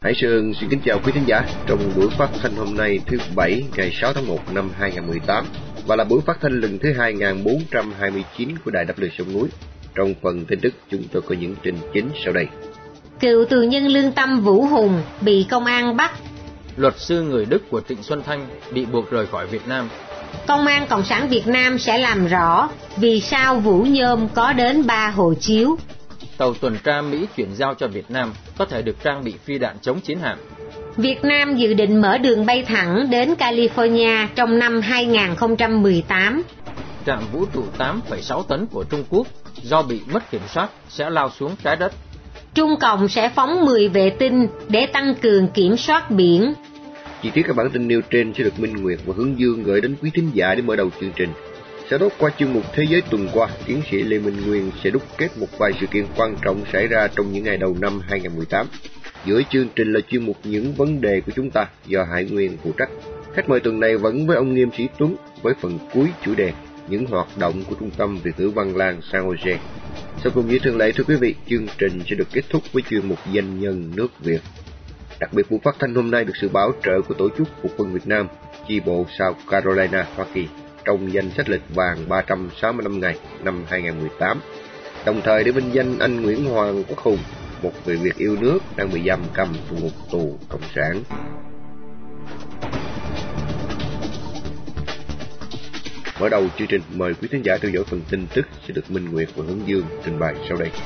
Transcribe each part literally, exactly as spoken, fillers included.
Hải Sơn xin kính chào quý thính giả trong buổi phát thanh hôm nay thứ Bảy ngày sáu tháng một năm hai nghìn không trăm mười tám và là buổi phát thanh lần thứ hai nghìn bốn trăm hai mươi chín của Đài Đáp Lời Sông Núi. Trong phần tin tức chúng tôi có những tin chính sau đây. Cựu tù nhân lương tâm Vũ Hùng bị công an bắt. Luật sư người Đức của Trịnh Xuân Thanh bị buộc rời khỏi Việt Nam. Công an Cộng sản Việt Nam sẽ làm rõ vì sao Vũ Nhôm có đến ba hộ chiếu. Tàu tuần tra Mỹ chuyển giao cho Việt Nam có thể được trang bị phi đạn chống chiến hạm. Việt Nam dự định mở đường bay thẳng đến California trong năm hai nghìn không trăm mười tám. Trạm vũ trụ tám phẩy sáu tấn của Trung Quốc do bị mất kiểm soát sẽ lao xuống trái đất. Trung Cộng sẽ phóng mười vệ tinh để tăng cường kiểm soát biển. Chi tiết các bản tin nêu trên sẽ được Minh Nguyệt và Hướng Dương gửi đến quý thính giả để mở đầu chương trình. Sau đó qua chương mục Thế giới tuần qua, tiến sĩ Lê Minh Nguyên sẽ đúc kết một vài sự kiện quan trọng xảy ra trong những ngày đầu năm hai nghìn không trăm mười tám. Giữa chương trình là chuyên mục Những vấn đề của chúng ta do Hải Nguyên phụ trách. Khách mời tuần này vẫn với ông Nghiêm Sĩ Tuấn với phần cuối chủ đề những hoạt động của Trung tâm Việt ngữ Văn Lang San Jose. Sau cùng như thường lệ, thưa quý vị, chương trình sẽ được kết thúc với chuyên mục Danh nhân nước Việt. Đặc biệt buổi phát thanh hôm nay được sự bảo trợ của Tổ chức Phục quân Việt Nam, chi bộ South Carolina, Hoa Kỳ, trong danh sách lịch vàng ba trăm sáu mươi lăm ngày năm hai nghìn không trăm mười tám. Đồng thời để vinh danh anh Nguyễn Hoàng Quốc Hùng, một người Việt yêu nước đang bị giam cầm trong ngục tù cộng sản. Mở đầu chương trình, mời quý thính giả theo dõi phần tin tức sẽ được Minh Nguyệt và Hướng Dương trình bày sau đây.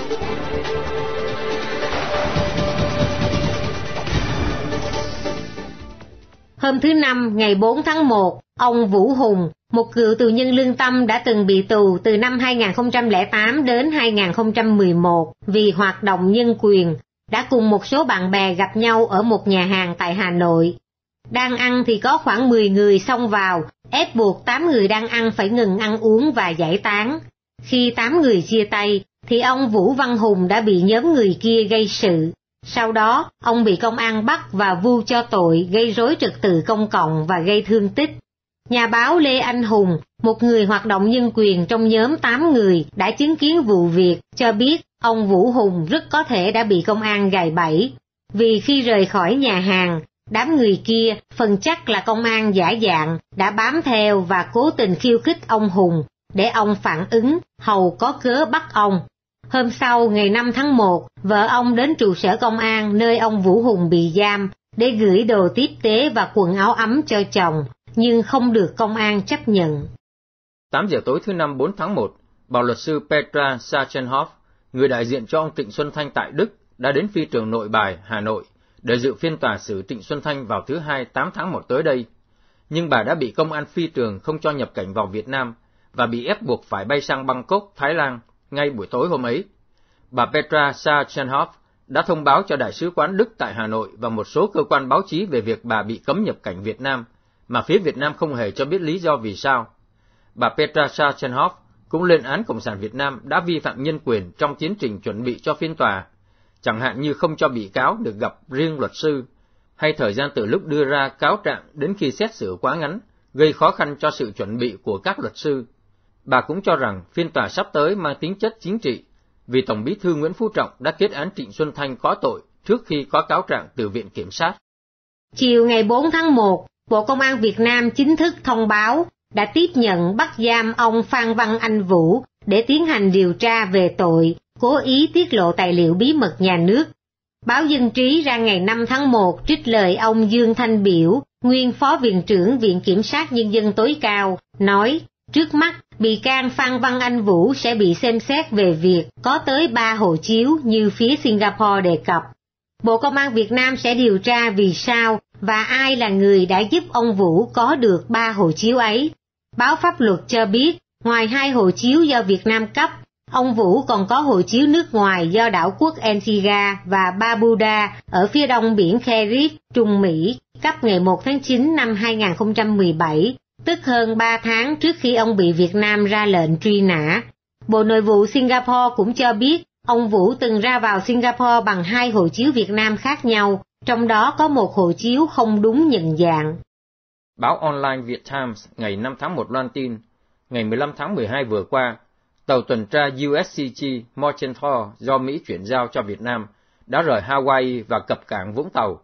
Hôm thứ Năm, ngày bốn tháng một, ông Vũ Hùng, một cựu tù nhân lương tâm đã từng bị tù từ năm hai nghìn không trăm lẻ tám đến hai nghìn không trăm mười một vì hoạt động nhân quyền, đã cùng một số bạn bè gặp nhau ở một nhà hàng tại Hà Nội. Đang ăn thì có khoảng mười người xông vào, ép buộc tám người đang ăn phải ngừng ăn uống và giải tán. Khi tám người chia tay, thì ông Vũ Văn Hùng đã bị nhóm người kia gây sự. Sau đó, ông bị công an bắt và vu cho tội gây rối trật tự công cộng và gây thương tích. Nhà báo Lê Anh Hùng, một người hoạt động nhân quyền trong nhóm tám người đã chứng kiến vụ việc, cho biết ông Vũ Hùng rất có thể đã bị công an gài bẫy. Vì khi rời khỏi nhà hàng, đám người kia, phần chắc là công an giả dạng, đã bám theo và cố tình khiêu khích ông Hùng, để ông phản ứng, hầu có cớ bắt ông. Hôm sau, ngày năm tháng một, vợ ông đến trụ sở công an nơi ông Vũ Hùng bị giam, để gửi đồ tiếp tế và quần áo ấm cho chồng, nhưng không được công an chấp nhận. tám giờ tối thứ Năm bốn tháng một, bà luật sư Petra Sachenhoff, người đại diện cho ông Trịnh Xuân Thanh tại Đức, đã đến phi trường Nội Bài, Hà Nội, để dự phiên tòa xử Trịnh Xuân Thanh vào thứ Hai tám tháng một tới đây. Nhưng bà đã bị công an phi trường không cho nhập cảnh vào Việt Nam và bị ép buộc phải bay sang Bangkok, Thái Lan, ngay buổi tối hôm ấy. Bà Petra Sachenhoff đã thông báo cho Đại sứ quán Đức tại Hà Nội và một số cơ quan báo chí về việc bà bị cấm nhập cảnh Việt Nam, mà phía Việt Nam không hề cho biết lý do vì sao. Bà Petra Sachenhoff cũng lên án Cộng sản Việt Nam đã vi phạm nhân quyền trong tiến trình chuẩn bị cho phiên tòa, chẳng hạn như không cho bị cáo được gặp riêng luật sư, hay thời gian từ lúc đưa ra cáo trạng đến khi xét xử quá ngắn, gây khó khăn cho sự chuẩn bị của các luật sư. Bà cũng cho rằng phiên tòa sắp tới mang tính chất chính trị, vì Tổng bí thư Nguyễn Phú Trọng đã kết án Trịnh Xuân Thanh có tội trước khi có cáo trạng từ Viện Kiểm sát. Chiều ngày bốn tháng một, Bộ Công an Việt Nam chính thức thông báo đã tiếp nhận bắt giam ông Phan Văn Anh Vũ để tiến hành điều tra về tội cố ý tiết lộ tài liệu bí mật nhà nước. Báo Dân trí ra ngày năm tháng một trích lời ông Dương Thanh Biểu, nguyên Phó Viện trưởng Viện Kiểm sát Nhân dân tối cao, nói, trước mắt, bị can Phan Văn Anh Vũ sẽ bị xem xét về việc có tới ba hộ chiếu như phía Singapore đề cập. Bộ Công an Việt Nam sẽ điều tra vì sao và ai là người đã giúp ông Vũ có được ba hộ chiếu ấy. Báo Pháp luật cho biết, ngoài hai hộ chiếu do Việt Nam cấp, ông Vũ còn có hộ chiếu nước ngoài do đảo quốc Antigua và Barbuda ở phía đông biển Carib, Trung Mỹ, cấp ngày một tháng chín năm hai nghìn không trăm mười bảy, tức hơn ba tháng trước khi ông bị Việt Nam ra lệnh truy nã. Bộ Nội vụ Singapore cũng cho biết, ông Vũ từng ra vào Singapore bằng hai hộ chiếu Việt Nam khác nhau, trong đó có một hộ chiếu không đúng nhận dạng. Báo online Việt Times ngày năm tháng một loan tin, ngày mười lăm tháng mười hai vừa qua, tàu tuần tra u ét xê giê Morgenthau do Mỹ chuyển giao cho Việt Nam đã rời Hawaii và cập cảng Vũng Tàu,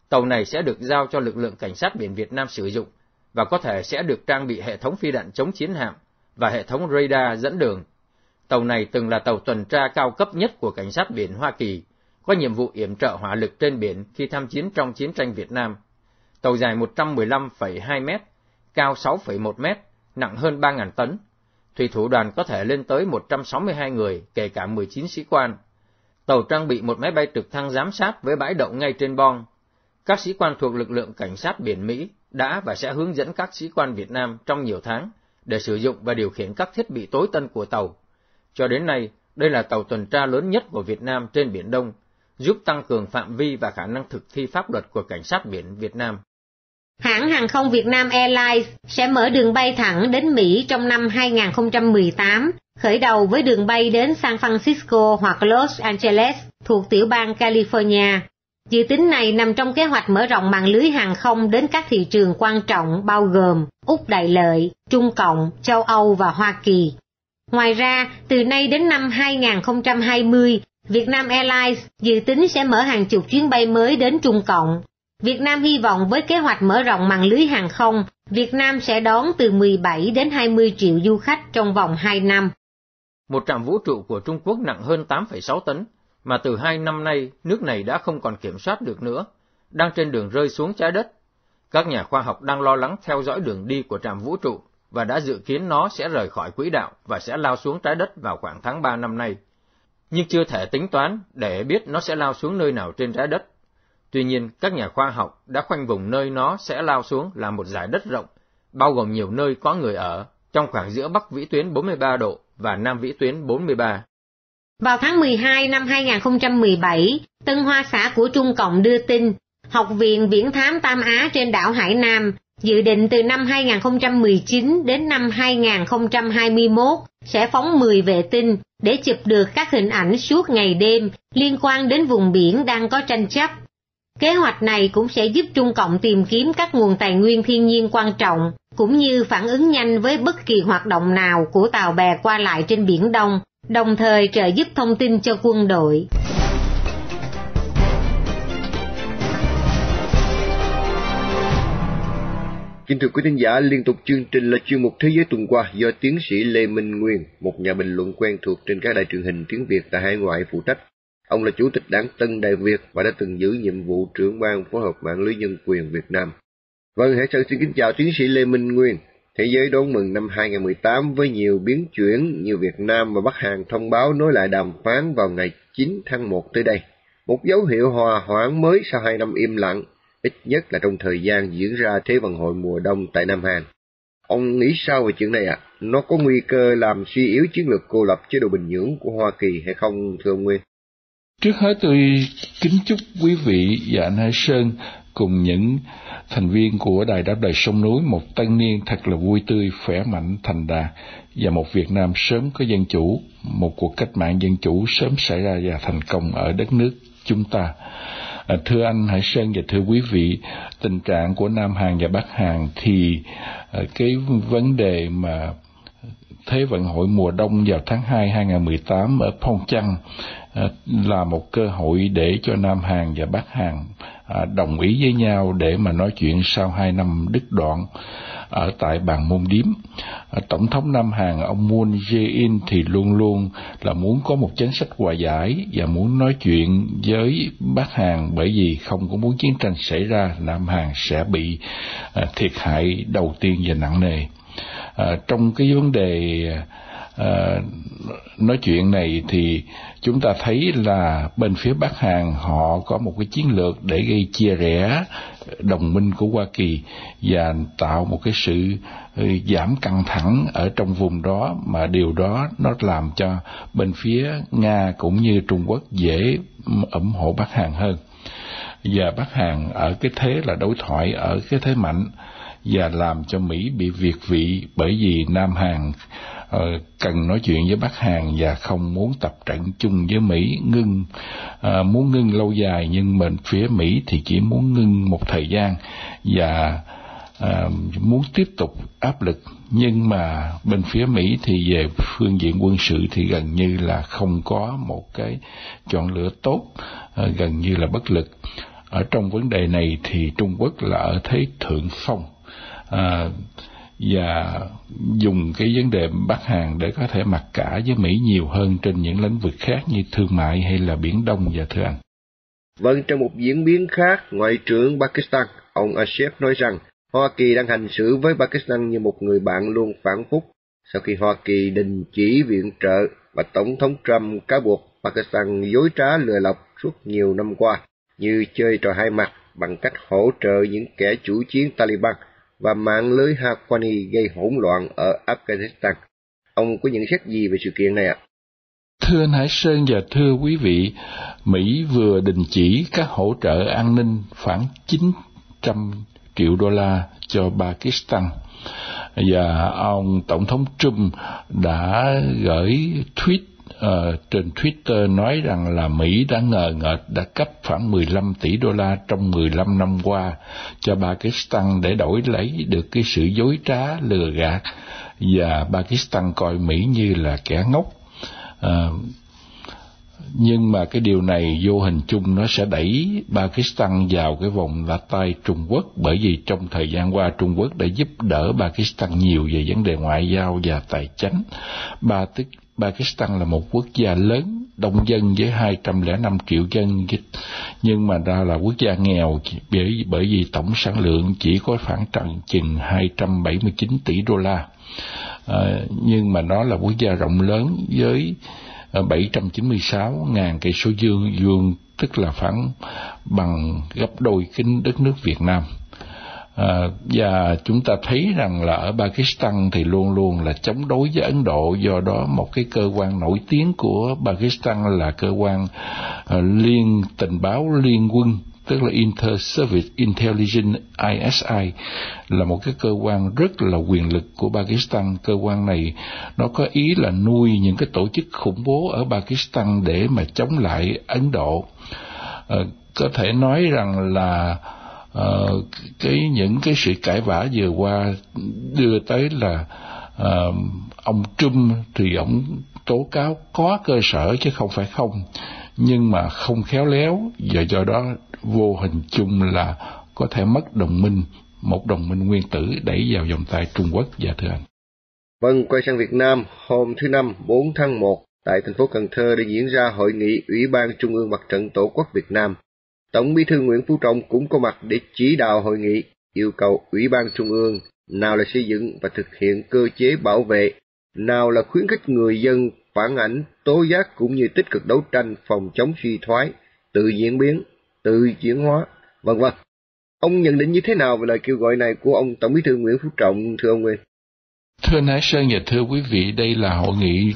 Tàu này sẽ được giao cho lực lượng cảnh sát biển Việt Nam sử dụng và có thể sẽ được trang bị hệ thống phi đạn chống chiến hạm và hệ thống radar dẫn đường. Tàu này từng là tàu tuần tra cao cấp nhất của cảnh sát biển Hoa Kỳ, có nhiệm vụ yểm trợ hỏa lực trên biển khi tham chiến trong chiến tranh Việt Nam. Tàu dài một trăm mười lăm phẩy hai mét, cao sáu phẩy một mét, nặng hơn ba nghìn tấn. Thủy thủ đoàn có thể lên tới một trăm sáu mươi hai người, kể cả mười chín sĩ quan. Tàu trang bị một máy bay trực thăng giám sát với bãi đậu ngay trên boong. Các sĩ quan thuộc lực lượng cảnh sát biển Mỹ đã và sẽ hướng dẫn các sĩ quan Việt Nam trong nhiều tháng để sử dụng và điều khiển các thiết bị tối tân của tàu. Cho đến nay, đây là tàu tuần tra lớn nhất của Việt Nam trên Biển Đông, giúp tăng cường phạm vi và khả năng thực thi pháp luật của cảnh sát biển Việt Nam. Hãng hàng không Việt Nam Airlines sẽ mở đường bay thẳng đến Mỹ trong năm hai nghìn không trăm mười tám, khởi đầu với đường bay đến San Francisco hoặc Los Angeles thuộc tiểu bang California. Dự tính này nằm trong kế hoạch mở rộng mạng lưới hàng không đến các thị trường quan trọng bao gồm Úc Đại Lợi, Trung Cộng, châu Âu và Hoa Kỳ. Ngoài ra, từ nay đến năm hai nghìn không trăm hai mươi, Việt Nam Airlines dự tính sẽ mở hàng chục chuyến bay mới đến Trung Cộng. Việt Nam hy vọng với kế hoạch mở rộng mạng lưới hàng không, Việt Nam sẽ đón từ mười bảy đến hai mươi triệu du khách trong vòng hai năm. Một trạm vũ trụ của Trung Quốc nặng hơn tám phẩy sáu tấn, mà từ hai năm nay nước này đã không còn kiểm soát được nữa, đang trên đường rơi xuống trái đất. Các nhà khoa học đang lo lắng theo dõi đường đi của trạm vũ trụ và đã dự kiến nó sẽ rời khỏi quỹ đạo và sẽ lao xuống trái đất vào khoảng tháng ba năm nay. Nhưng chưa thể tính toán để biết nó sẽ lao xuống nơi nào trên trái đất. Tuy nhiên, các nhà khoa học đã khoanh vùng nơi nó sẽ lao xuống là một dải đất rộng, bao gồm nhiều nơi có người ở, trong khoảng giữa Bắc vĩ tuyến bốn mươi ba độ và Nam vĩ tuyến bốn mươi ba. Vào tháng mười hai năm hai nghìn không trăm mười bảy, Tân Hoa Xã của Trung Cộng đưa tin, Học viện Viễn thám Tam Á trên đảo Hải Nam dự định từ năm hai nghìn không trăm mười chín đến năm hai nghìn không trăm hai mươi mốt sẽ phóng mười vệ tinh để chụp được các hình ảnh suốt ngày đêm liên quan đến vùng biển đang có tranh chấp. Kế hoạch này cũng sẽ giúp Trung Cộng tìm kiếm các nguồn tài nguyên thiên nhiên quan trọng, cũng như phản ứng nhanh với bất kỳ hoạt động nào của tàu bè qua lại trên Biển Đông, đồng thời trợ giúp thông tin cho quân đội. Kính thưa quý thính giả, liên tục chương trình là chuyên mục Thế giới tuần qua do tiến sĩ Lê Minh Nguyên, một nhà bình luận quen thuộc trên các đài truyền hình tiếng Việt tại hải ngoại phụ trách. Ông là chủ tịch đảng Tân Đại Việt và đã từng giữ nhiệm vụ trưởng ban phối hợp mạng lưới nhân quyền Việt Nam. Vâng, hãy sau xin kính chào tiến sĩ Lê Minh Nguyên. Thế giới đón mừng năm hai nghìn không trăm mười tám với nhiều biến chuyển, như Việt Nam và Bắc Hàn thông báo nối lại đàm phán vào ngày chín tháng một tới đây. Một dấu hiệu hòa hoãn mới sau hai năm im lặng, ít nhất là trong thời gian diễn ra Thế vận hội mùa đông tại Nam Hàn. Ông nghĩ sao về chuyện này ạ? À? Nó có nguy cơ làm suy yếu chiến lược cô lập chế độ Bình Nhưỡng của Hoa Kỳ hay không, thưa ông Nguyên? Trước hết tôi kính chúc quý vị và anh Hải Sơn cùng những thành viên của Đài Đáp Lời Sông Núi một tân niên thật là vui tươi, khỏe mạnh, thành đạt và một Việt Nam sớm có dân chủ, một cuộc cách mạng dân chủ sớm xảy ra và thành công ở đất nước chúng ta. À, thưa anh Hải Sơn và thưa quý vị, tình trạng của Nam Hàn và Bắc Hàn thì à, cái vấn đề mà Thế vận hội mùa đông vào tháng hai hai nghìn không trăm mười tám ở Pyeongchang à, là một cơ hội để cho Nam Hàn và Bắc Hàn à, đồng ý với nhau để mà nói chuyện sau hai năm đứt đoạn ở tại bàn môn điếm. À, Tổng thống Nam Hàn ông Moon Jae-in thì luôn luôn là muốn có một chính sách hòa giải và muốn nói chuyện với Bắc Hàn, bởi vì không có muốn chiến tranh xảy ra, Nam Hàn sẽ bị à, thiệt hại đầu tiên và nặng nề. À, trong cái vấn đề à, nói chuyện này thì chúng ta thấy là bên phía Bắc Hàn họ có một cái chiến lược để gây chia rẽ đồng minh của Hoa Kỳ và tạo một cái sự giảm căng thẳng ở trong vùng đó, mà điều đó nó làm cho bên phía Nga cũng như Trung Quốc dễ ủng hộ Bắc Hàn hơn. Và Bắc Hàn ở cái thế là đối thoại, ở cái thế mạnh, và làm cho Mỹ bị việt vị, bởi vì Nam Hàn uh, cần nói chuyện với Bắc Hàn và không muốn tập trận chung với Mỹ, ngưng uh, muốn ngưng lâu dài, nhưng bên phía Mỹ thì chỉ muốn ngưng một thời gian và uh, muốn tiếp tục áp lực. Nhưng mà bên phía Mỹ thì về phương diện quân sự thì gần như là không có một cái chọn lựa tốt, uh, gần như là bất lực. ở trong vấn đề này thì Trung Quốc là ở thế thượng phong, à, và dùng cái vấn đề Bắc Hàn để có thể mặc cả với Mỹ nhiều hơn trên những lĩnh vực khác như thương mại hay là Biển Đông, và thưa anh. Vâng, trong một diễn biến khác, Ngoại trưởng Pakistan, ông Asif nói rằng Hoa Kỳ đang hành xử với Pakistan như một người bạn luôn phản phúc sau khi Hoa Kỳ đình chỉ viện trợ và Tổng thống Trump cáo buộc Pakistan dối trá lừa lọc suốt nhiều năm qua, như chơi trò hai mặt bằng cách hỗ trợ những kẻ chủ chiến Taliban và mạng lưới Haqqani gây hỗn loạn ở Afghanistan. Ông có nhận xét gì về sự kiện này ạ? Thưa anh Hải Sơn và thưa quý vị, Mỹ vừa đình chỉ các hỗ trợ an ninh khoảng chín trăm triệu đô la cho Pakistan, và ông Tổng thống Trump đã gửi tweet uh, trên Twitter nói rằng là Mỹ đã ngờ ngợt đã cấp khoảng mười lăm tỷ đô la trong mười lăm năm qua cho Pakistan để đổi lấy được cái sự dối trá lừa gạt, và Pakistan coi Mỹ như là kẻ ngốc. À, nhưng mà cái điều này vô hình chung nó sẽ đẩy Pakistan vào cái vòng lạ tay Trung Quốc, bởi vì trong thời gian qua Trung Quốc đã giúp đỡ Pakistan nhiều về vấn đề ngoại giao và tài chính. Pakistan là một quốc gia lớn, đông dân với hai trăm lẻ năm triệu dân, nhưng mà đó là quốc gia nghèo bởi, bởi vì tổng sản lượng chỉ có khoảng chừng hai trăm bảy mươi chín tỷ đô la. À, nhưng mà nó là quốc gia rộng lớn với bảy trăm chín mươi sáu nghìn cây số vuông vuông, tức là khoảng bằng gấp đôi cái đất nước Việt Nam. À, và chúng ta thấy rằng là ở Pakistan thì luôn luôn là chống đối với Ấn Độ, do đó một cái cơ quan nổi tiếng của Pakistan là cơ quan uh, liên tình báo liên quân, tức là Inter-Service Intelligence I S I, là một cái cơ quan rất là quyền lực của Pakistan. Cơ quan này nó có ý là nuôi những cái tổ chức khủng bố ở Pakistan để mà chống lại Ấn Độ. À, có thể nói rằng là uh, cái những cái sự cãi vã vừa qua đưa tới là uh, ông Trump thì ông tố cáo có cơ sở chứ không phải không, nhưng mà không khéo léo, và do đó vô hình chung là có thể mất đồng minh, một đồng minh nguyên tử đẩy vào vòng tay Trung Quốc. Dạ thưa anh. Vâng, quay sang Việt Nam, hôm thứ Năm bốn tháng một, tại thành phố Cần Thơ đã diễn ra hội nghị Ủy ban Trung ương Mặt trận Tổ quốc Việt Nam. Tổng Bí thư Nguyễn Phú Trọng cũng có mặt để chỉ đạo hội nghị, yêu cầu Ủy ban Trung ương nào là xây dựng và thực hiện cơ chế bảo vệ, nào là khuyến khích người dân phản ảnh, tố giác cũng như tích cực đấu tranh phòng chống suy thoái, tự diễn biến, tự chuyển hóa, vân vân. Ông nhận định như thế nào về lời kêu gọi này của ông Tổng Bí thư Nguyễn Phú Trọng, thưa ông Nguyên? Thưa Nái Sơn và thưa quý vị, đây là hội nghị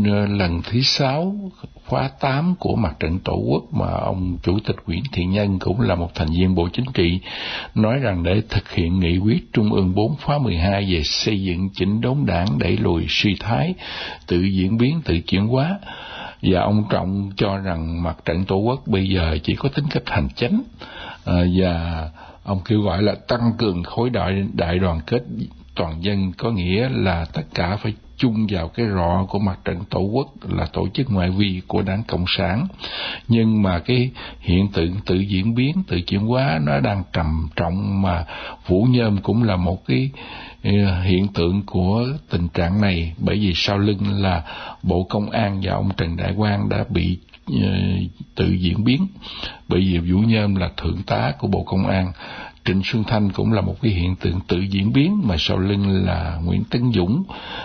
lần thứ sáu khóa tám của Mặt trận Tổ quốc mà ông Chủ tịch Nguyễn Thiện Nhân cũng là một thành viên Bộ Chính trị nói rằng để thực hiện nghị quyết Trung ương bốn khóa mười hai về xây dựng chỉnh đốn đảng, đẩy lùi suy thoái, tự diễn biến, tự chuyển hóa. Và ông Trọng cho rằng Mặt trận Tổ quốc bây giờ chỉ có tính cách hành chánh, à, và ông kêu gọi là tăng cường khối đại, đại đoàn kết toàn dân, có nghĩa là tất cả phải chung vào cái rọ của Mặt trận Tổ quốc là tổ chức ngoại vi của Đảng Cộng sản. Nhưng mà cái hiện tượng tự diễn biến, tự chuyển hóa nó đang trầm trọng, mà Vũ Nhôm cũng là một cái hiện tượng của tình trạng này, bởi vì sau lưng là Bộ Công an và ông Trần Đại Quang đã bị uh, tự diễn biến, bởi vì Vũ Nhôm là thượng tá của Bộ Công an. Trịnh Xuân Thanh cũng là một cái hiện tượng tự diễn biến, mà sau lưng là Nguyễn Tấn Dũng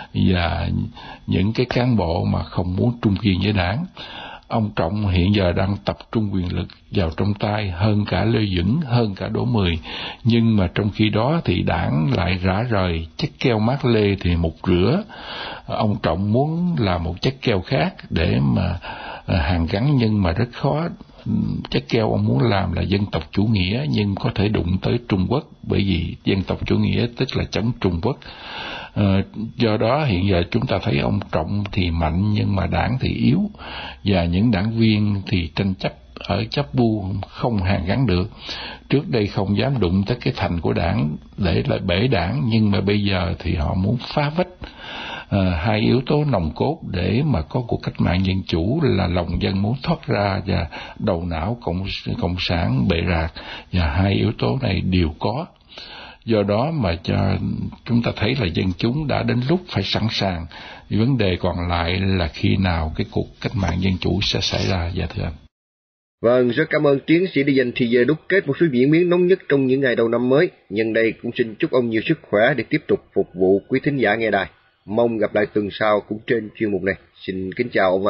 và những cái cán bộ mà không muốn trung kiên với đảng. Ông Trọng hiện giờ đang tập trung quyền lực vào trong tay hơn cả Lê Duẩn, hơn cả Đỗ Mười, nhưng mà trong khi đó thì đảng lại rã rời chất keo mát lê thì mục rửa. Ông Trọng muốn làm một chất keo khác để mà hàn gắn, nhưng mà rất khó. Chất keo ông muốn làm là dân tộc chủ nghĩa, nhưng có thể đụng tới Trung Quốc, bởi vì dân tộc chủ nghĩa tức là chống Trung Quốc. À, do đó hiện giờ chúng ta thấy ông Trọng thì mạnh nhưng mà đảng thì yếu, và những đảng viên thì tranh chấp ở chấp bu không hàn gắn được. Trước đây không dám đụng tới cái thành của đảng để lại bể đảng, nhưng mà bây giờ thì họ muốn phá vách. À, hai yếu tố nòng cốt để mà có cuộc cách mạng dân chủ là lòng dân muốn thoát ra và đầu não cộng cộng sản bệ rạc, và hai yếu tố này đều có. Do đó mà cho chúng ta thấy là dân chúng đã đến lúc phải sẵn sàng. Vấn đề còn lại là khi nào cái cuộc cách mạng dân chủ sẽ xảy ra. Dạ thưa anh. Vâng, rất cảm ơn tiến sĩ đã dành thời giờ đúc kết một số diễn biến nóng nhất trong những ngày đầu năm mới. Nhân đây cũng xin chúc ông nhiều sức khỏe để tiếp tục phục vụ quý thính giả nghe đài. Mong gặp lại tuần sau cũng trên chuyên mục này. Xin kính chào ông ạ.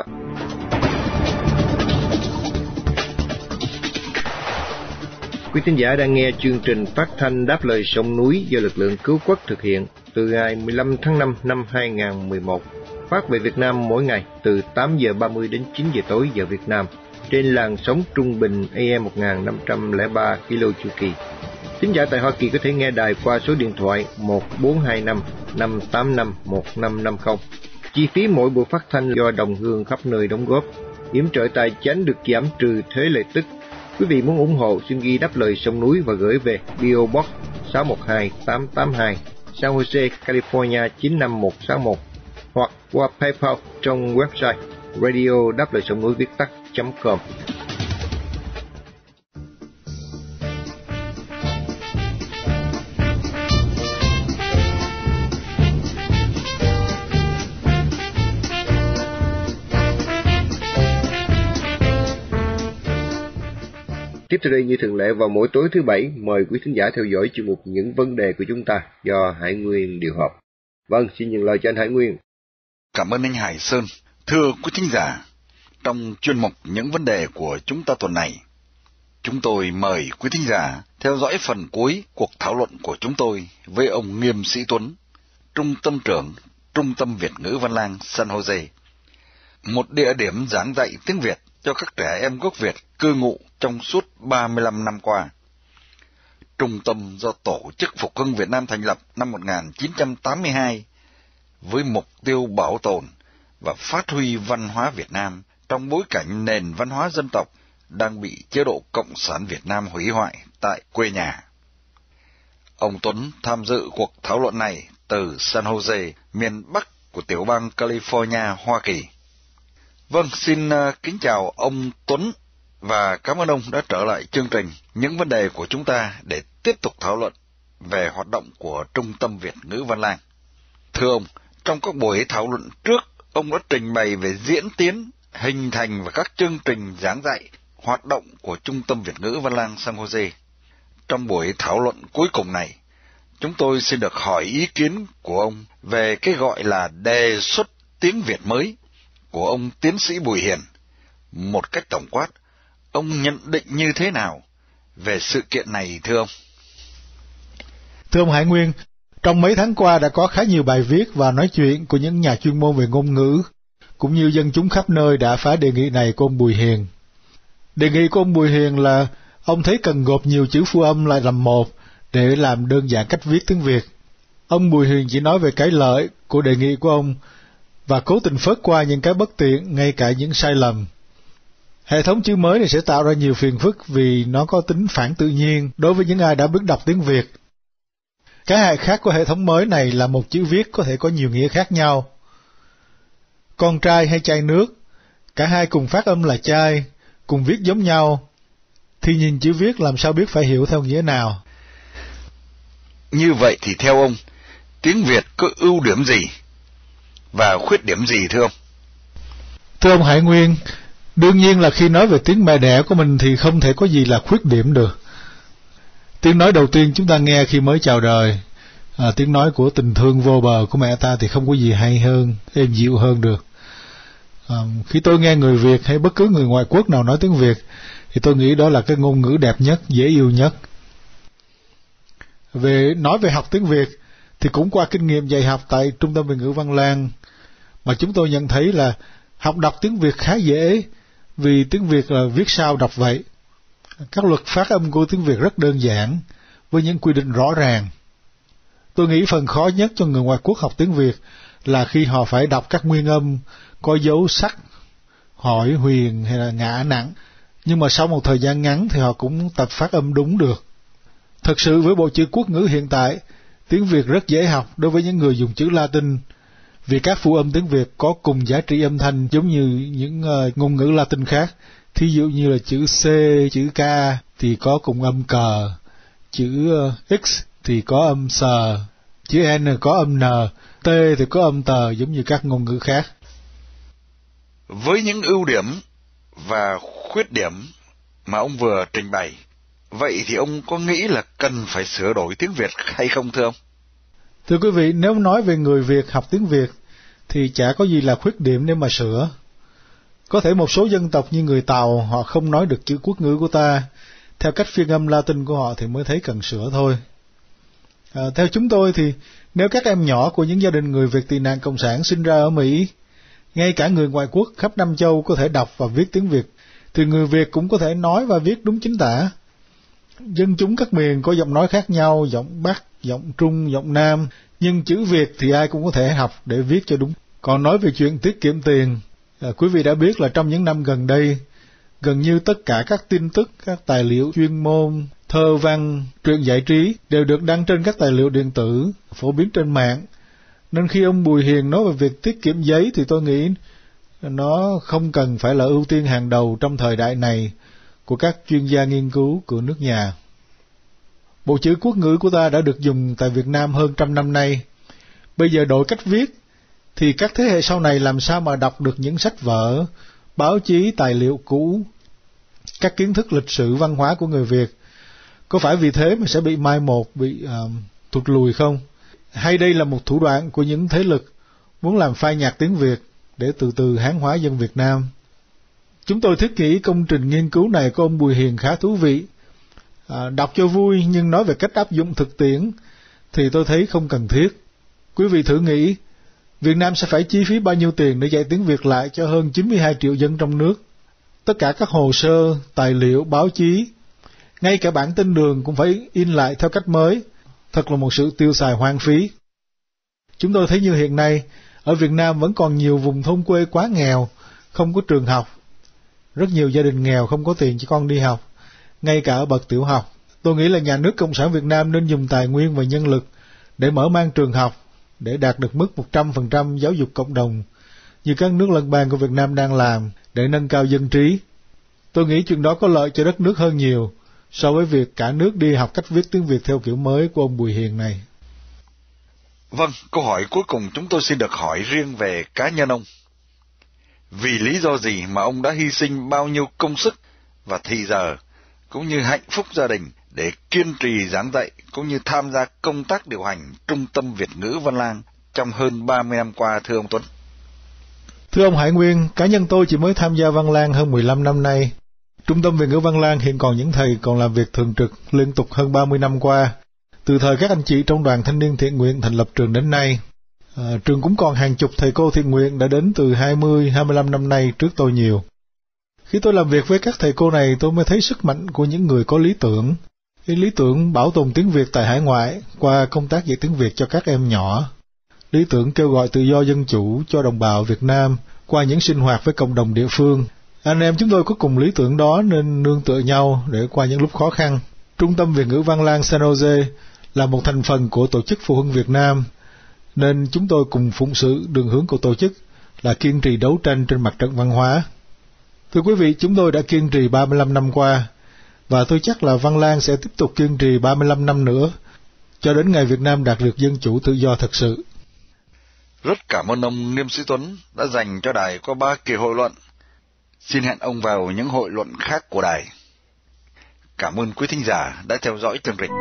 Quý thính giả đang nghe chương trình phát thanh Đáp lời sông núi do lực lượng cứu quốc thực hiện từ ngày mười lăm tháng năm năm hai nghìn không trăm mười một, phát về Việt Nam mỗi ngày từ tám giờ ba mươi đến chín giờ tối giờ Việt Nam trên làn sóng trung bình A M một nghìn năm trăm lẻ ba ki lô chu kỳ. Thính giả tại Hoa Kỳ có thể nghe đài qua số điện thoại một bốn hai năm năm tám năm một năm năm không. Chi phí mỗi buổi phát thanh do đồng hương khắp nơi đóng góp. Yểm trợ tài chánh được giảm trừ thuế lợi tức. Quý vị muốn ủng hộ xin ghi Đáp lời sông núi và gửi về pê ô Box sáu một hai tám tám hai, San Jose, California chín năm một sáu một, hoặc qua PayPal trong website radio đáp lời sông núi viết tắt chấm com. Tiếp theo đây, như thường lệ vào mỗi tối thứ Bảy, mời quý thính giả theo dõi chuyên mục Những Vấn đề của chúng ta do Hải Nguyên điều hợp. Vâng, xin nhận lời cho anh Hải Nguyên. Cảm ơn anh Hải Sơn. Thưa quý thính giả, trong chuyên mục Những Vấn đề của chúng ta tuần này, chúng tôi mời quý thính giả theo dõi phần cuối cuộc thảo luận của chúng tôi với ông Nghiêm Sĩ Tuấn, Trung tâm trưởng Trung tâm Việt ngữ Văn lang San Jose, một địa điểm giảng dạy tiếng Việt cho các trẻ em gốc Việt cư ngụ trong suốt ba mươi lăm năm qua. Trung tâm do Tổ chức Phục hưng Việt Nam thành lập năm một nghìn chín trăm tám mươi hai với mục tiêu bảo tồn và phát huy văn hóa Việt Nam trong bối cảnh nền văn hóa dân tộc đang bị chế độ Cộng sản Việt Nam hủy hoại tại quê nhà. Ông Tuấn tham dự cuộc thảo luận này từ San Jose, miền Bắc của tiểu bang California, Hoa Kỳ. Vâng, xin uh, kính chào ông Tuấn và cảm ơn ông đã trở lại chương trình Những Vấn đề của chúng ta để tiếp tục thảo luận về hoạt động của Trung tâm Việt ngữ Văn lang. Thưa ông, trong các buổi thảo luận trước, ông đã trình bày về diễn tiến, hình thành và các chương trình giảng dạy, hoạt động của Trung tâm Việt ngữ Văn lang San Jose. Trong buổi thảo luận cuối cùng này, chúng tôi xin được hỏi ý kiến của ông về cái gọi là đề xuất tiếng Việt mới của ông tiến sĩ Bùi Hiền. Một cách tổng quát, ông nhận định như thế nào về sự kiện này thưa ông? Thưa ông Hải Nguyên, trong mấy tháng qua đã có khá nhiều bài viết và nói chuyện của những nhà chuyên môn về ngôn ngữ, cũng như dân chúng khắp nơi đã phá đề nghị này của ông Bùi Hiền. Đề nghị của ông Bùi Hiền là ông thấy cần gộp nhiều chữ phú âm lại làm một để làm đơn giản cách viết tiếng Việt. Ông Bùi Hiền chỉ nói về cái lợi của đề nghị của ông và cố tình phớt qua những cái bất tiện, ngay cả những sai lầm. Hệ thống chữ mới này sẽ tạo ra nhiều phiền phức vì nó có tính phản tự nhiên đối với những ai đã biết đọc tiếng Việt. Cái hại khác của hệ thống mới này là một chữ viết có thể có nhiều nghĩa khác nhau. Con trai hay chai nước, cả hai cùng phát âm là chai, cùng viết giống nhau, thì nhìn chữ viết làm sao biết phải hiểu theo nghĩa nào. Như vậy thì theo ông, tiếng Việt có ưu điểm gì và khuyết điểm gì thưa ông? Thưa ông Hải Nguyên, đương nhiên là khi nói về tiếng mẹ đẻ của mình thì không thể có gì là khuyết điểm được. Tiếng nói đầu tiên chúng ta nghe khi mới chào đời, à, tiếng nói của tình thương vô bờ của mẹ ta thì không có gì hay hơn, êm dịu hơn được. À, khi tôi nghe người Việt hay bất cứ người ngoại quốc nào nói tiếng Việt, thì tôi nghĩ đó là cái ngôn ngữ đẹp nhất, dễ yêu nhất. Về nói về học tiếng Việt, thì cũng qua kinh nghiệm dạy học tại Trung tâm Việt ngữ Văn lang, mà chúng tôi nhận thấy là học đọc tiếng Việt khá dễ, vì tiếng Việt là viết sao đọc vậy. Các luật phát âm của tiếng Việt rất đơn giản, với những quy định rõ ràng. Tôi nghĩ phần khó nhất cho người ngoại quốc học tiếng Việt là khi họ phải đọc các nguyên âm có dấu sắc, hỏi, huyền hay là ngã nặng, nhưng mà sau một thời gian ngắn thì họ cũng tập phát âm đúng được. Thật sự với bộ chữ quốc ngữ hiện tại, tiếng Việt rất dễ học đối với những người dùng chữ Latin, Vì các phụ âm tiếng Việt có cùng giá trị âm thanh giống như những uh, ngôn ngữ Latin khác. Thí dụ như là chữ C, chữ K thì có cùng âm cờ, chữ uh, X thì có âm sờ, chữ N có âm N, T thì có âm tờ giống như các ngôn ngữ khác. Với những ưu điểm và khuyết điểm mà ông vừa trình bày, vậy thì ông có nghĩ là cần phải sửa đổi tiếng Việt hay không thưa ông? Thưa quý vị, nếu nói về người Việt học tiếng Việt thì chả có gì là khuyết điểm để mà sửa. Có thể một số dân tộc như người Tàu họ không nói được chữ quốc ngữ của ta theo cách phiên âm Latin của họ thì mới thấy cần sửa thôi. À, theo chúng tôi thì nếu các em nhỏ của những gia đình người Việt tị nạn cộng sản sinh ra ở Mỹ, ngay cả người ngoại quốc khắp năm châu có thể đọc và viết tiếng Việt, thì người Việt cũng có thể nói và viết đúng chính tả. Dân chúng các miền có giọng nói khác nhau, giọng Bắc, giọng Trung, giọng Nam, nhưng chữ Việt thì ai cũng có thể học để viết cho đúng. Còn nói về chuyện tiết kiệm tiền, à, quý vị đã biết là trong những năm gần đây, gần như tất cả các tin tức, các tài liệu chuyên môn, thơ văn, truyện giải trí đều được đăng trên các tài liệu điện tử, phổ biến trên mạng. Nên khi ông Bùi Hiền nói về việc tiết kiệm giấy thì tôi nghĩ nó không cần phải là ưu tiên hàng đầu trong thời đại này của các chuyên gia nghiên cứu của nước nhà. Bộ chữ quốc ngữ của ta đã được dùng tại Việt Nam hơn trăm năm nay. Bây giờ đổi cách viết, thì các thế hệ sau này làm sao mà đọc được những sách vở, báo chí, tài liệu cũ, các kiến thức lịch sử văn hóa của người Việt? Có phải vì thế mà sẽ bị mai một, bị uh, thụt lùi không? Hay đây là một thủ đoạn của những thế lực muốn làm phai nhạt tiếng Việt để từ từ Hán hóa dân Việt Nam? Chúng tôi thiết nghĩ công trình nghiên cứu này của ông Bùi Hiền khá thú vị. À, đọc cho vui nhưng nói về cách áp dụng thực tiễn thì tôi thấy không cần thiết. Quý vị thử nghĩ, Việt Nam sẽ phải chi phí bao nhiêu tiền để dạy tiếng Việt lại cho hơn chín mươi hai triệu dân trong nước? Tất cả các hồ sơ, tài liệu, báo chí, ngay cả bản tin đường cũng phải in lại theo cách mới. Thật là một sự tiêu xài hoang phí. Chúng tôi thấy như hiện nay, ở Việt Nam vẫn còn nhiều vùng thôn quê quá nghèo, không có trường học. Rất nhiều gia đình nghèo không có tiền cho con đi học, ngay cả ở bậc tiểu học. Tôi nghĩ là nhà nước Cộng sản Việt Nam nên dùng tài nguyên và nhân lực để mở mang trường học, để đạt được mức một trăm phần trăm giáo dục cộng đồng, như các nước lân bang của Việt Nam đang làm, để nâng cao dân trí. Tôi nghĩ chuyện đó có lợi cho đất nước hơn nhiều so với việc cả nước đi học cách viết tiếng Việt theo kiểu mới của ông Bùi Hiền này. Vâng, câu hỏi cuối cùng chúng tôi xin được hỏi riêng về cá nhân ông. Vì lý do gì mà ông đã hy sinh bao nhiêu công sức và thì giờ, cũng như hạnh phúc gia đình để kiên trì giảng dạy, cũng như tham gia công tác điều hành Trung tâm Việt ngữ Văn Lang trong hơn ba mươi năm qua, thưa ông Tuấn? Thưa ông Hải Nguyên, cá nhân tôi chỉ mới tham gia Văn Lang hơn mười lăm năm nay. Trung tâm Việt ngữ Văn Lang hiện còn những thầy còn làm việc thường trực liên tục hơn ba mươi năm qua, từ thời các anh chị trong đoàn thanh niên thiện nguyện thành lập trường đến nay. À, trường cũng còn hàng chục thầy cô thiện nguyện đã đến từ hai mươi, hai mươi lăm năm nay trước tôi nhiều. Khi tôi làm việc với các thầy cô này, tôi mới thấy sức mạnh của những người có lý tưởng. Cái lý tưởng bảo tồn tiếng Việt tại hải ngoại qua công tác dạy tiếng Việt cho các em nhỏ. Lý tưởng kêu gọi tự do dân chủ cho đồng bào Việt Nam qua những sinh hoạt với cộng đồng địa phương. Anh em chúng tôi có cùng lý tưởng đó nên nương tựa nhau để qua những lúc khó khăn. Trung tâm Việt ngữ Văn Lang San Jose là một thành phần của Tổ chức Phụ huynh Việt Nam, nên chúng tôi cùng phụng sự đường hướng của tổ chức là kiên trì đấu tranh trên mặt trận văn hóa. Thưa quý vị, chúng tôi đã kiên trì ba mươi lăm năm qua, và tôi chắc là Văn Lang sẽ tiếp tục kiên trì ba mươi lăm năm nữa, cho đến ngày Việt Nam đạt được dân chủ tự do thật sự. Rất cảm ơn ông Nghiêm Sĩ Tuấn đã dành cho đài có ba kỳ hội luận. Xin hẹn ông vào những hội luận khác của đài. Cảm ơn quý thính giả đã theo dõi chương trình.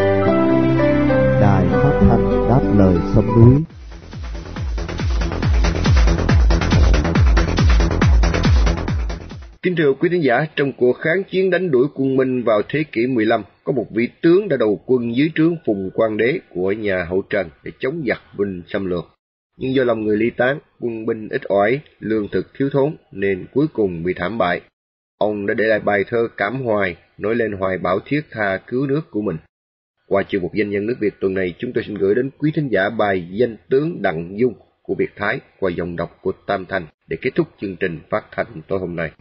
Đài phát thanh Đáp Lời Sông Núi. Kính thưa quý thính giả, trong cuộc kháng chiến đánh đuổi quân Minh vào thế kỷ mười lăm, có một vị tướng đã đầu quân dưới trướng Phùng Quang Đế của nhà Hậu Trần để chống giặc binh xâm lược. Nhưng do lòng người ly tán, quân binh ít ỏi, lương thực thiếu thốn nên cuối cùng bị thảm bại. Ông đã để lại bài thơ cảm hoài, nói lên hoài bão thiết tha cứu nước của mình. Qua chuyên mục Danh nhân nước Việt tuần này, chúng tôi xin gửi đến quý thính giả bài Danh tướng Đặng Dung của Việt Thái qua dòng đọc của Tam Thanh để kết thúc chương trình phát thanh tối hôm nay.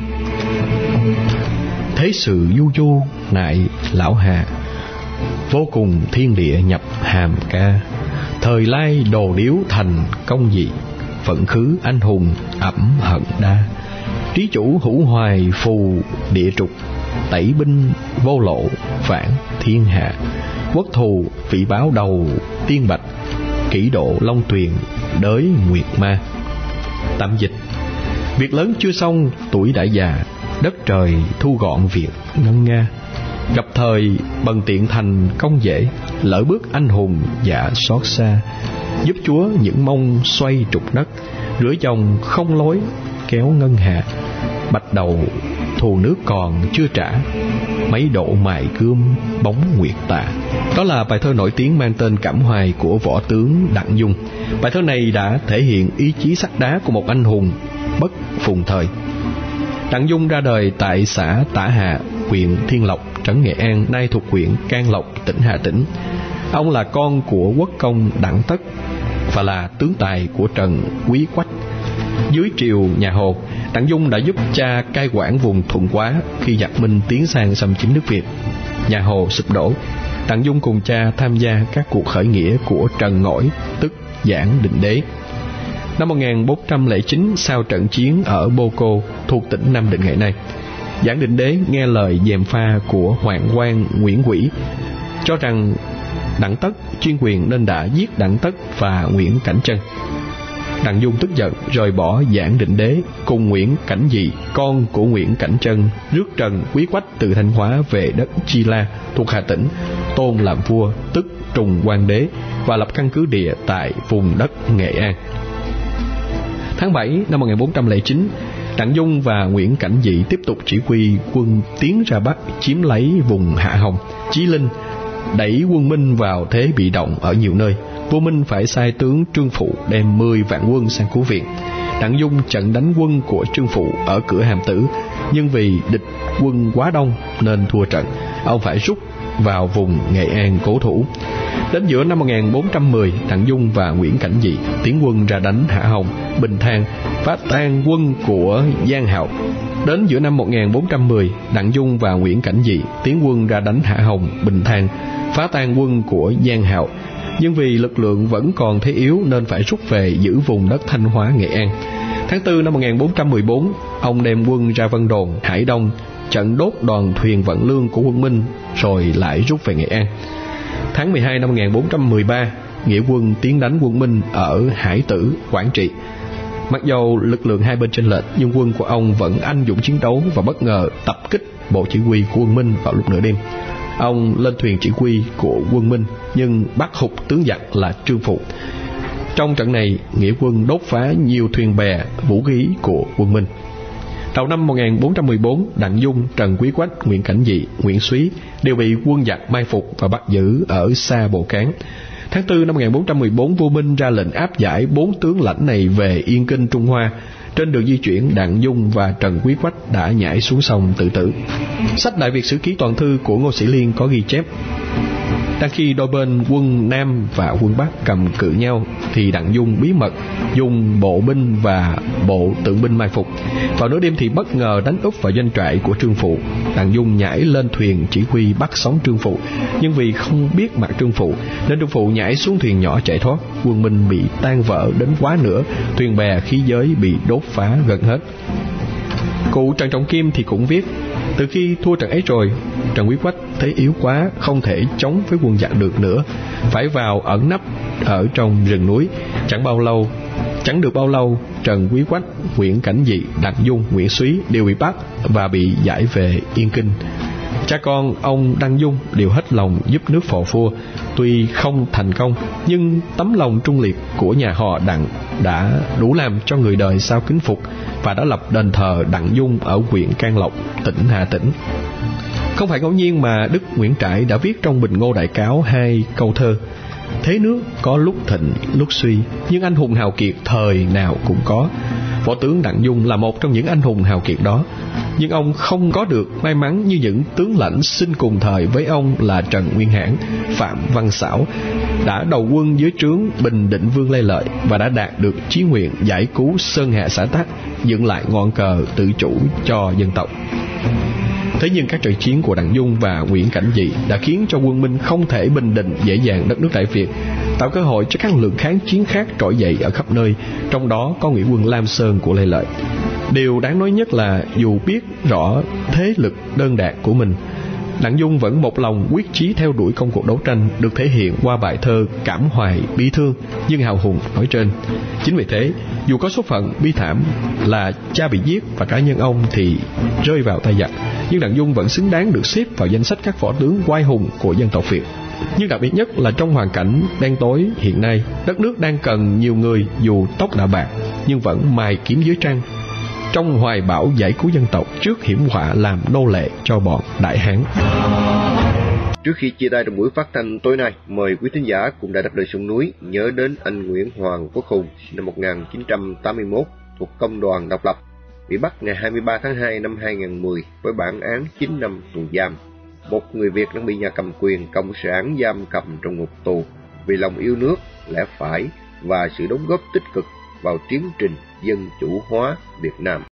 Thế sự du du nại lão hà, vô cùng thiên địa nhập hàm ca. Thời lai đồ điếu thành công dị, phận khứ anh hùng ẩm hận đa. Trí chủ hữu hoài phù địa trục, tẩy binh vô lộ phản thiên hạ. Quốc thù vị báo đầu tiên bạch, kỷ độ long tuyền đới nguyệt ma. Tạm dịch: việc lớn chưa xong tuổi đã già, đất trời thu gọn việc ngân nga. Gặp thời bần tiện thành công dễ, lỡ bước anh hùng dạ xót xa. Giúp Chúa những mông xoay trục đất, rửa dòng không lối kéo ngân hà. Bạch đầu thù nước còn chưa trả, mấy độ mài gươm bóng nguyệt tà. Đó là bài thơ nổi tiếng mang tên Cảm Hoài của võ tướng Đặng Dung. Bài thơ này đã thể hiện ý chí sắt đá của một anh hùng bất phùng thời. Đặng Dung ra đời tại xã Tả Hạ, huyện Thiên Lộc, trấn Nghệ An, nay thuộc huyện Can Lộc, tỉnh Hà Tĩnh. Ông là con của quốc công Đặng Tất và là tướng tài của Trần Quý Quách. Dưới triều nhà Hồ, Đặng Dung đã giúp cha cai quản vùng Thuận Hóa khi giặc Minh tiến sang xâm chiếm nước Việt. Nhà Hồ sụp đổ, Đặng Dung cùng cha tham gia các cuộc khởi nghĩa của Trần Ngõi, tức Giảng Định Đế. Năm một nghìn bốn trăm lẻ chín, sau trận chiến ở Bô Cô thuộc tỉnh Nam Định ngày nay, Giảng Định Đế nghe lời gièm pha của Hoạn quan Nguyễn Quỹ, cho rằng Đặng Tất chuyên quyền nên đã giết Đặng Tất và Nguyễn Cảnh Trân. Đặng Dung tức giận rời bỏ Giảng Định Đế, cùng Nguyễn Cảnh Dị, con của Nguyễn Cảnh Trân, rước Trần Quý Quách từ Thanh Hóa về đất Chi La thuộc Hà Tĩnh, tôn làm vua tức Trùng Quang Đế và lập căn cứ địa tại vùng đất Nghệ An. Tháng bảy năm một nghìn bốn trăm lẻ chín, Đặng Dung và Nguyễn Cảnh Dị tiếp tục chỉ huy quân tiến ra Bắc chiếm lấy vùng Hạ Hồng, Chí Linh, đẩy quân Minh vào thế bị động ở nhiều nơi. Vua Minh phải sai tướng Trương Phụ đem mười vạn quân sang cứu viện. Đặng Dung trận đánh quân của Trương Phụ ở cửa Hàm Tử, nhưng vì địch quân quá đông nên thua trận. Ông phải rút vào vùng Nghệ An cố thủ. Đến giữa năm một nghìn bốn trăm mười, Đặng Dung và Nguyễn Cảnh Dị tiến quân ra đánh Hạ Hồng, Bình Thang, phá tan quân của Giang Hạo. Đến giữa năm một nghìn bốn trăm mười, Đặng Dung và Nguyễn Cảnh Dị tiến quân ra đánh Hạ Hồng, Bình Thang, phá tan quân của Giang Hạo. Nhưng vì lực lượng vẫn còn thế yếu nên phải rút về giữ vùng đất Thanh Hóa, Nghệ An. Tháng tư năm một nghìn bốn trăm mười bốn, ông đem quân ra Vân Đồn, Hải Đông, trận đốt đoàn thuyền vận lương của quân Minh, rồi lại rút về Nghệ An. Tháng mười hai năm một nghìn bốn trăm mười ba, nghĩa quân tiến đánh quân Minh ở Hải Tử, Quảng Trị. Mặc dầu lực lượng hai bên chênh lệch, nhưng quân của ông vẫn anh dũng chiến đấu và bất ngờ tập kích bộ chỉ huy của quân Minh vào lúc nửa đêm. Ông lên thuyền chỉ huy của quân Minh nhưng bắt hụt tướng giặc là Trương Phụ. Trong trận này, nghĩa quân đốt phá nhiều thuyền bè, vũ khí của quân Minh. Đầu năm một nghìn bốn trăm mười bốn, Đặng Dung, Trần Quý Quách, Nguyễn Cảnh Dị, Nguyễn Súy đều bị quân giặc mai phục và bắt giữ ở xa Bồ Cán. Tháng tư năm một nghìn bốn trăm mười bốn, vua Minh ra lệnh áp giải bốn tướng lãnh này về Yên Kinh, Trung Hoa. Trên đường di chuyển, Đặng Dung và Trần Quý Quách đã nhảy xuống sông tự tử. Sách Đại Việt Sử Ký Toàn Thư của Ngô Sĩ Liên có ghi chép: đang khi đôi bên quân Nam và quân Bắc cầm cự nhau, thì Đặng Dung bí mật dùng bộ binh và bộ tượng binh mai phục. Vào nửa đêm thì bất ngờ đánh úp vào doanh trại của Trương Phụ. Đặng Dung nhảy lên thuyền chỉ huy bắt sống Trương Phụ, nhưng vì không biết mặt Trương Phụ nên Trương Phụ nhảy xuống thuyền nhỏ chạy thoát. Quân Minh bị tan vỡ đến quá nửa, thuyền bè khí giới bị đốt phá gần hết. Cụ Trần Trọng Kim thì cũng viết: từ khi thua trận ấy rồi, Trần Quý Quách thấy yếu quá, không thể chống với quân giặc được nữa, phải vào ẩn nấp ở trong rừng núi. Chẳng bao lâu, chẳng được bao lâu, Trần Quý Quách, Nguyễn Cảnh Dị, Đặng Dung, Nguyễn Súy đều bị bắt và bị giải về Yên Kinh. Cha con ông Đặng Dung đều hết lòng giúp nước phò vua. Tuy không thành công, nhưng tấm lòng trung liệt của nhà họ Đặng đã đủ làm cho người đời sao kính phục, và đã lập đền thờ Đặng Dung ở huyện Can Lộc, tỉnh Hà Tĩnh. Không phải ngẫu nhiên mà Đức Nguyễn Trãi đã viết trong Bình Ngô Đại Cáo hai câu thơ: thế nước có lúc thịnh lúc suy, nhưng anh hùng hào kiệt thời nào cũng có. Võ tướng Đặng Dung là một trong những anh hùng hào kiệt đó, nhưng ông không có được may mắn như những tướng lãnh sinh cùng thời với ông là Trần Nguyên Hãn, Phạm Văn Xảo, đã đầu quân dưới trướng Bình Định Vương Lê Lợi và đã đạt được chí nguyện giải cứu Sơn Hà xã Tắc, dựng lại ngọn cờ tự chủ cho dân tộc. Thế nhưng các trận chiến của Đặng Dung và Nguyễn Cảnh Dị đã khiến cho quân Minh không thể bình định dễ dàng đất nước Đại Việt. tạo cơ hội cho các lực lượng kháng chiến khác trỗi dậy ở khắp nơi, trong đó có nghĩa quân Lam Sơn của Lê Lợi. Điều đáng nói nhất là dù biết rõ thế lực đơn đạc của mình, Đặng Dung vẫn một lòng quyết chí theo đuổi công cuộc đấu tranh, được thể hiện qua bài thơ cảm hoài bi thương nhưng hào hùng nói trên. Chính vì thế, dù có số phận bi thảm là cha bị giết và cá nhân ông thì rơi vào tay giặc, nhưng Đặng Dung vẫn xứng đáng được xếp vào danh sách các võ tướng oai hùng của dân tộc Việt. Nhưng đặc biệt nhất là trong hoàn cảnh đen tối hiện nay, đất nước đang cần nhiều người dù tóc đã bạc nhưng vẫn mài kiếm dưới trăng, trong hoài bão giải cứu dân tộc trước hiểm họa làm nô lệ cho bọn Đại Hán. Trước khi chia tay trong buổi phát thanh tối nay, mời quý thính giả cùng Đài Đáp Lời Sông Núi nhớ đến anh Nguyễn Hoàng Quốc Hùng, sinh năm một nghìn chín trăm tám mươi mốt, thuộc Công đoàn Độc lập, bị bắt ngày hai mươi ba tháng hai năm hai nghìn không trăm mười với bản án chín năm tù giam. Một người Việt đang bị nhà cầm quyền cộng sản giam cầm trong ngục tù vì lòng yêu nước, lẽ phải và sự đóng góp tích cực vào tiến trình dân chủ hóa Việt Nam.